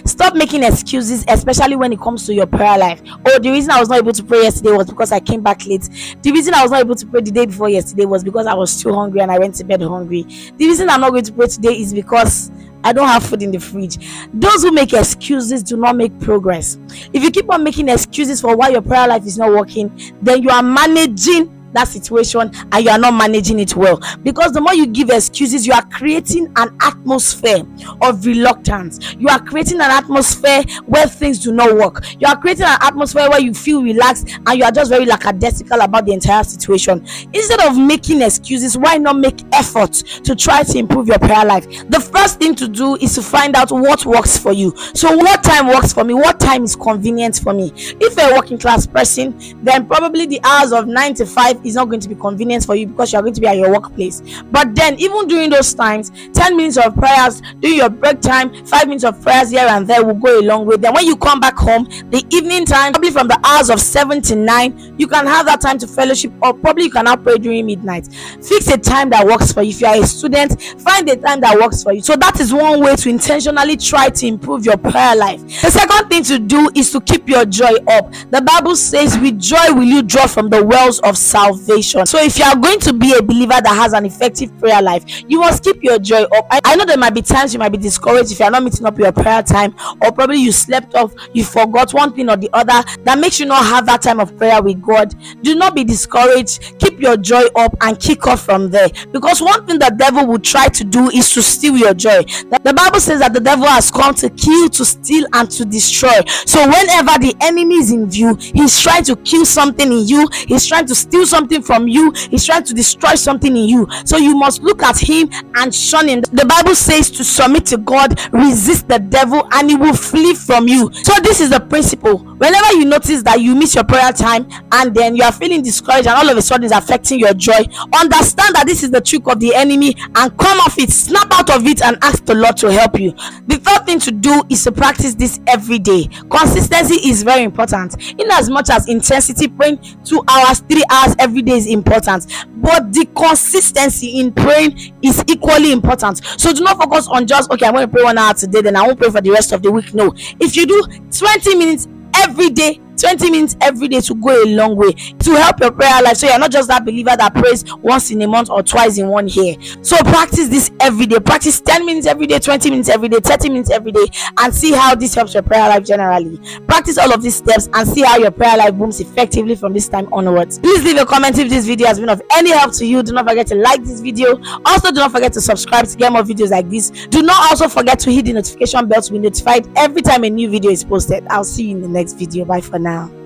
Stop making excuses, especially when it comes to your prayer life. Oh, the reason I was not able to pray yesterday was because I came back late. The reason I was not able to pray the day before yesterday was because I was too hungry and I went to bed hungry. The reason I'm not going to pray today is because I don't have food in the fridge. Those who make excuses do not make progress. If you keep on making excuses for why your prayer life is not working, then you are managing that situation and you are not managing it well, because the more you give excuses, you are creating an atmosphere of reluctance. You are creating an atmosphere where things do not work. You are creating an atmosphere where you feel relaxed and you are just very lackadaisical about the entire situation. Instead of making excuses, why not make efforts to try to improve your prayer life? The first thing to do is to find out what works for you. So what time works for me? What time is convenient for me? If you're a working class person, then probably the hours of 9 to 5 is not going to be convenient for you because you're going to be at your workplace. But then even during those times, 10 minutes of prayers during your break time, 5 minutes of prayers here and there will go a long way. Then when you come back home, the evening time, probably from the hours of 7 to 9, you can have that time to fellowship, or probably you can now pray during midnight. Fix a time that works for you. If you are a student, find a time that works for you. So that is one way to intentionally try to improve your prayer life. The second thing to do is to keep your joy up. The Bible says, with joy will you draw from the wells of salvation. So if you are going to be a believer that has an effective prayer life, you must keep your joy up. I know there might be times you might be discouraged if you are not meeting up your prayer time, or probably you slept off, you forgot one thing or the other that makes you not have that time of prayer with God. Do not be discouraged. Keep your joy up and kick off from there, because one thing the devil will try to do is to steal your joy. The Bible says that the devil has come to kill, to steal, and to destroy. So whenever the enemy is in view, he's trying to kill something in you, he's trying to steal something from you, he's trying to destroy something in you. So you must look at him and shun him. The Bible says to submit to God, resist the devil, and he will flee from you. So this is the principle. Whenever you notice that you miss your prayer time and then you are feeling discouraged and all of a sudden it's affecting your joy, understand that this is the trick of the enemy and come off it, snap out of it, and ask the Lord to help you. The third thing to do is to practice this every day. Consistency is very important. In as much as intensity, praying 2 hours, 3 hours every day is important, but the consistency in praying is equally important. So do not focus on just, okay, I'm going to pray 1 hour today, then I won't pray for the rest of the week. No, if you do 20 minutes every day, 20 minutes every day, to go a long way to help your prayer life. So you're not just that believer that prays once in a month or twice in 1 year. So practice this every day. Practice 10 minutes every day, 20 minutes every day, 30 minutes every day, and see how this helps your prayer life generally. Practice all of these steps and see how your prayer life booms effectively from this time onwards. Please leave a comment if this video has been of any help to you. Do not forget to like this video. Also, do not forget to subscribe to get more videos like this. Do not also forget to hit the notification bell to be notified every time a new video is posted. I'll see you in the next video. Bye for now.